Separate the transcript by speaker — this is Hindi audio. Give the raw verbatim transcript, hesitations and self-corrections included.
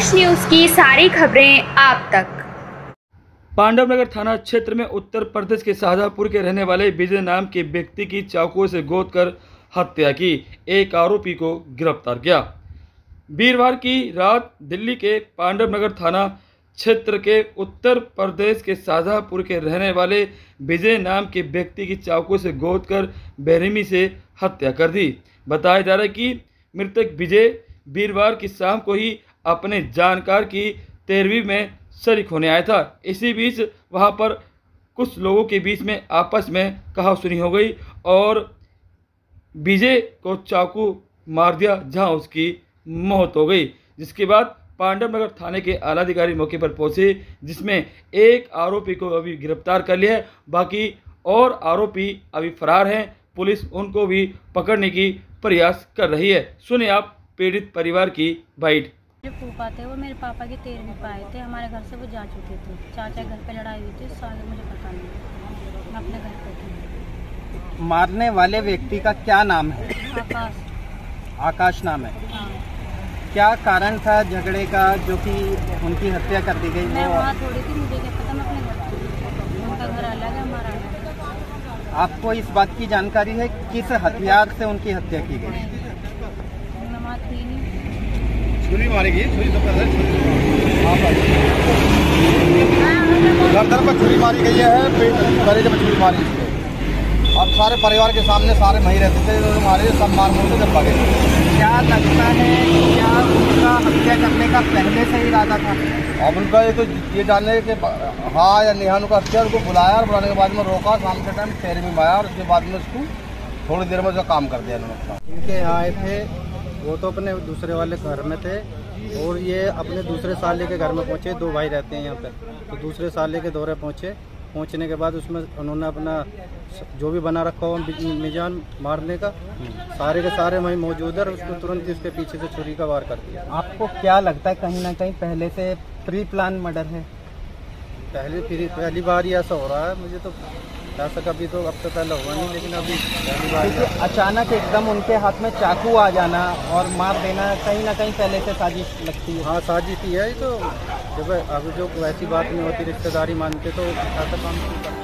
Speaker 1: यश न्यूज की सारी खबरें आप तक।
Speaker 2: पांडवनगर थाना क्षेत्र में उत्तर प्रदेश के शाहजहांपुर के रहने वाले विजय नाम के व्यक्ति की चाकू से गोद कर हत्या की, एक आरोपी को गिरफ्तार किया। वीरवार की रात दिल्ली के पांडवनगर थाना क्षेत्र के उत्तर प्रदेश के शाहजहांपुर के रहने वाले विजय नाम के व्यक्ति की चाकू से गोद कर बेरहमी से हत्या कर दी। बताया जा रहा है कि मृतक विजय वीरवार की शाम को ही अपने जानकार की तेरहवीं में शरीक होने आया था। इसी बीच वहां पर कुछ लोगों के बीच में आपस में कहासुनी हो गई और विजय को चाकू मार दिया, जहां उसकी मौत हो गई। जिसके बाद पांडवनगर थाने के आला अधिकारी मौके पर पहुंचे, जिसमें एक आरोपी को अभी गिरफ्तार कर लिया है, बाकी और आरोपी अभी फरार हैं। पुलिस उनको भी पकड़ने की प्रयास कर रही है। सुनिए आप पीड़ित परिवार की बाइट।
Speaker 3: जो फूफा थे वो मेरे पापा के तेरहवीं पे आए थे, हमारे घर से वो जा चुके थे। चाचा घर पे लड़ाई हुई थी, साल मुझे पता नहीं, मैं अपने घर पे थी।
Speaker 4: मारने वाले व्यक्ति का क्या नाम है?
Speaker 3: आकाश।
Speaker 4: आकाश नाम है।
Speaker 3: हाँ।
Speaker 4: क्या कारण था झगड़े का जो कि उनकी हत्या कर दी गई?
Speaker 3: मैं वहाँ थोड़ी थी, मुझे क्या पता, मैं अपने घर थी। उनका घर अलग है, हमारा अलग है।
Speaker 4: आपको इस बात की जानकारी है किस हथियार से उनकी हत्या की गई?
Speaker 3: मैं वहाँ थी नहीं।
Speaker 5: छुरी मारेगी, छुरी सब गर्दन पर छुरी मारी गई है, पेट में छुरी मारी गई। अब सारे परिवार के सामने सारे वहीं रहते थे, मारे सब मार मुझे जब भागे।
Speaker 4: क्या लगता है क्या उनका हत्या करने का पहले से ही इरादा था?
Speaker 5: अब उनका ये तो ये जानने के हाँ या नेहानु का हत्या, उनको बुलाया और बुलाने के बाद में रोका, शाम के टाइम तेरहवीं में आया और उसके बाद में उसको थोड़ी देर में जो काम कर दिया उन्होंने।
Speaker 4: इनके यहाँ आए थे, वो तो अपने दूसरे वाले घर में थे और ये अपने दूसरे साले के घर में पहुँचे। दो भाई रहते हैं यहाँ पे, तो दूसरे साले के दौरे पहुँचे। पहुँचने के बाद उसमें उन्होंने अपना जो भी बना रखा हो मिजान मारने का, सारे के सारे वहीं मौजूद है और उसको तुरंत उसके पीछे से छुरी का वार कर दिया। आपको क्या लगता है कहीं ना कहीं पहले से प्री प्लान मर्डर है? पहले फिर पहली बार ही ऐसा हो रहा है, मुझे तो ऐसा कभी तो अब तो पहले हुआ नहीं, लेकिन अभी पहली बार। अचानक एकदम उनके हाथ में चाकू आ जाना और मार देना कहीं ना कहीं पहले से साजिश लगती है। हाँ, साजिश ही है। तो जब अभी जो वैसी बात नहीं होती, रिश्तेदारी मानते तो ऐसा काम नहीं करते।